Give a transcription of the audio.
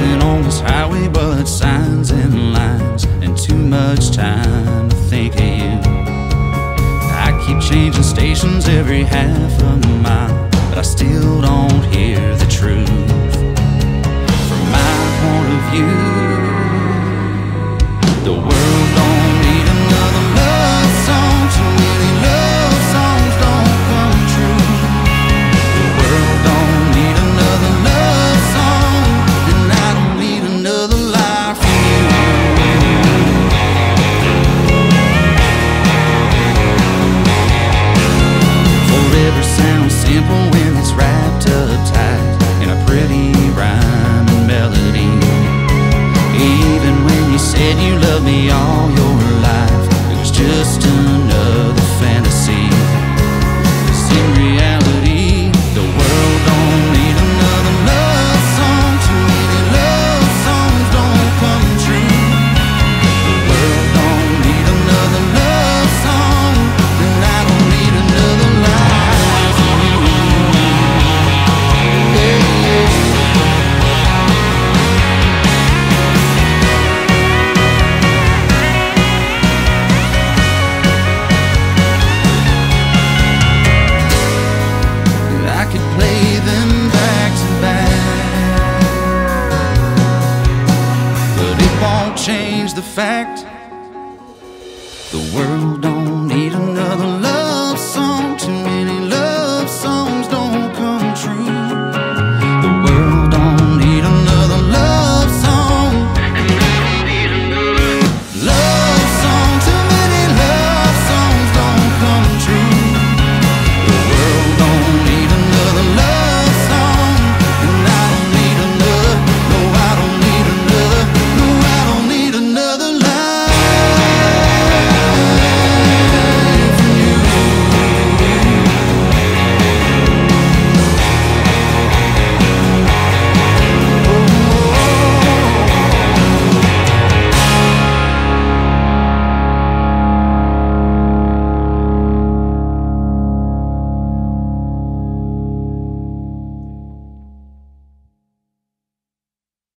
cruising on this highway, but signs and lines and too much time to think of you. I keep changing stations every half a mile, but I still don't hear the truth. From my point of view, the world don't need another love song. Too many love songs don't come true. The world don't need another love song, and I don't need another life from you. Forever sounds simple when it's wrapped up tight in a pretty rhyme and melody. Even when you said you loved me all your life, it was just another fantasy. 'Cause in reality, the world don't need another love song. Too many love songs don't come true. The world don't need another love song, and I don't need another life from you. I could play them back to back, but it won't change the fact the world don't